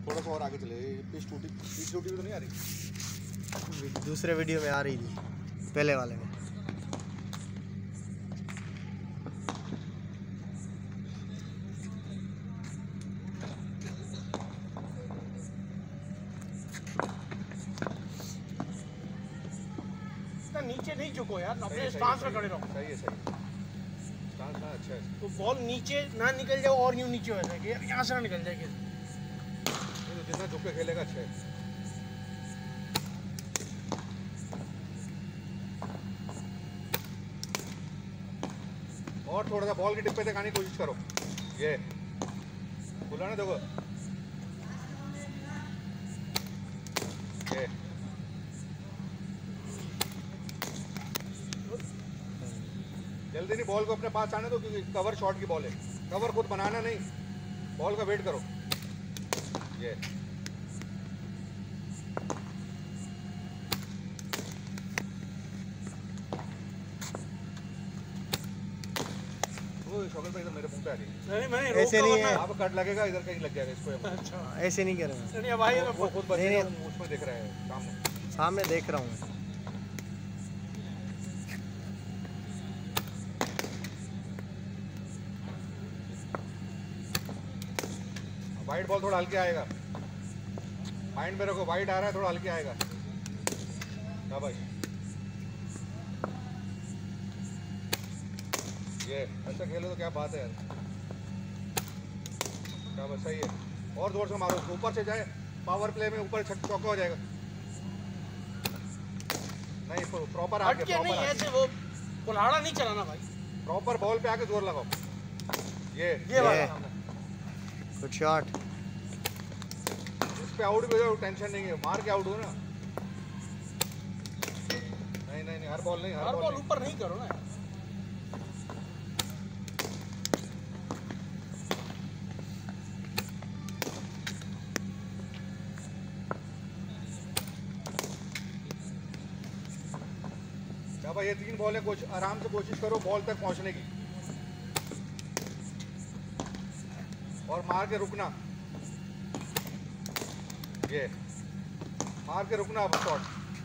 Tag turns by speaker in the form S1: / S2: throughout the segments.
S1: थोड़ा सा और आगे चले, पीस टूटी तो नहीं आ रही?
S2: दूसरे वीडियो में आ रही थी, पहले वाले में।
S3: नीचे नहीं झुको यार, अपने स्टांस में खड़े रहो।
S1: सही है, स्टांस ना अच्छा है।
S3: तो बॉल नीचे ना निकल जाए और यूं नीचे हो जाए, यहाँ से ना निकल जाए।
S1: तो जितना झुक के खेलेगा अच्छा है। और थोड़ा सा बॉल की टिप पे दिखाने की कोशिश करो। ये खुला ना, देखो ये जल्दी नहीं, बॉल को अपने पास आने दो, क्योंकि कवर शॉट की बॉल है। कवर खुद बनाना नहीं, बॉल का वेट करो। ये शौकत भाई इधर मेरे मुंह पे आ रही है।
S2: ऐसे नहीं है,
S1: अब कट लगेगा, इधर कहीं लग जाएगा इसको।
S3: अच्छा
S2: ऐसे नहीं कर रहा
S3: नहीं भाई,
S1: वो खुद बचेगा, उसमें देख रहा है
S2: सामने देख रहा हूँ।
S1: वाइट बॉल थोड़ा हल्के आएगा, माइंड में रखो, वाइट आ रहा है, थोड़ा हल्के आएगा। क्या भाई, ये ऐसा खेलो तो क्या बात है यार। क्या बस सही है, और जोर से मारो, ऊपर से जाए। पावर प्ले में ऊपर चौका हो जाएगा। नहीं, प्रॉपर आके,
S3: प्रॉपर नहीं, ऐसे वो कुल्हाड़ा नहीं चलाना भाई,
S1: प्रॉपर बॉल पे आके जोर लगाओ। ये
S2: गुड शॉट।
S1: इस पे आउट भी हो जाओ, टेंशन नहीं है, मार के आउट हो ना। नहीं नहीं नहीं, हर बॉल नहीं,
S3: हर बॉल ऊपर नहीं करो ना।
S1: क्या भाई, ये 3 बॉल है, कुछ आराम से कोशिश करो बॉल तक पहुंचने की, और मार के रुकना। ये मार के रुकना अब शॉट।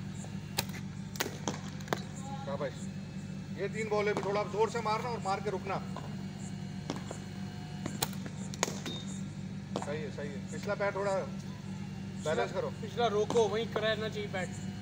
S1: क्या भाई, ये 3 बॉल है, थोड़ा जोर से मारना और मार के रुकना। सही है, सही है। पिछला पैर थोड़ा बैलेंस करो,
S3: पिछला रोको, वहीं कराना चाहिए बैट।